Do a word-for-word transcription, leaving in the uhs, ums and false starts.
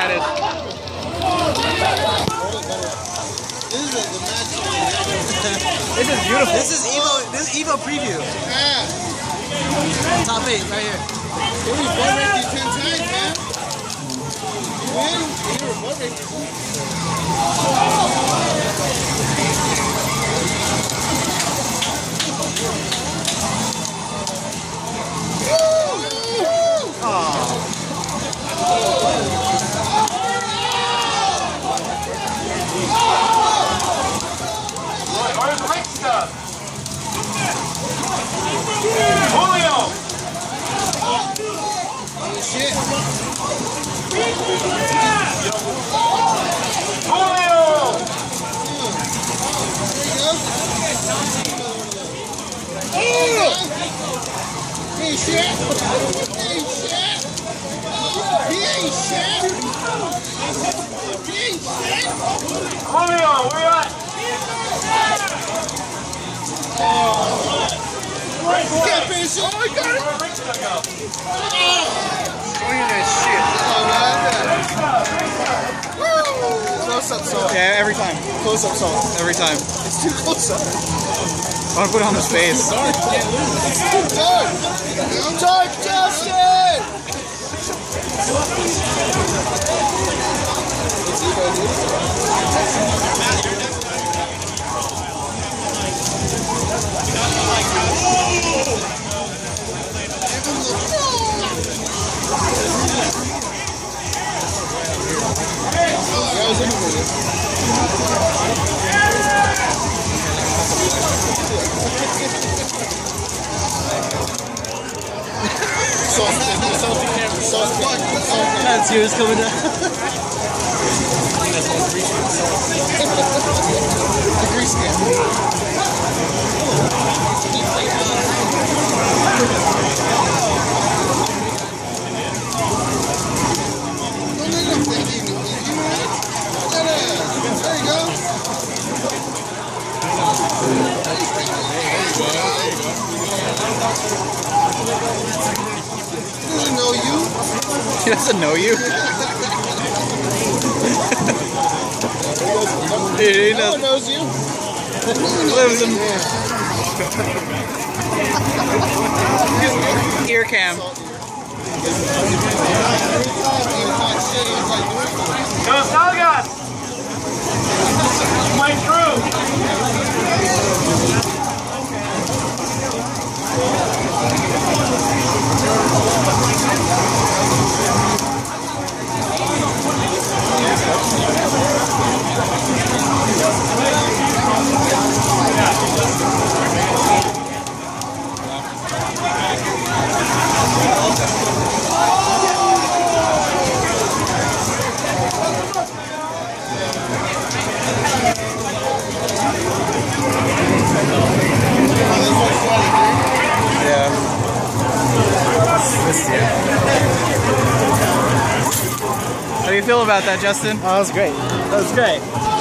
excited. This is beautiful. This is Evo. This is Evo preview. Yeah. Top eight right here. We butt raped you ten times, man. You win. You were butt raped. Julio! Oh shit! Julio! There you go. He ain't shit. He ain't shit. He ain't shit. He ain't shit. Julio, where you at? You can't finish it. Oh my god! Swinging that shit. Close up salt. Yeah, every time. Close up salt. Every time. It's too close up. I want to put it on his face. It's too dark. Dark Justin! I was looking for you. Salty camera. Salty camera. That's yours coming down. The grease can. There you go. He doesn't know you. He doesn't know you? Dude, he No does. one knows you. Lives in ear cam. Yo, Salgas! My crew! How do you feel about that, Justin? Oh, that was great. That was great.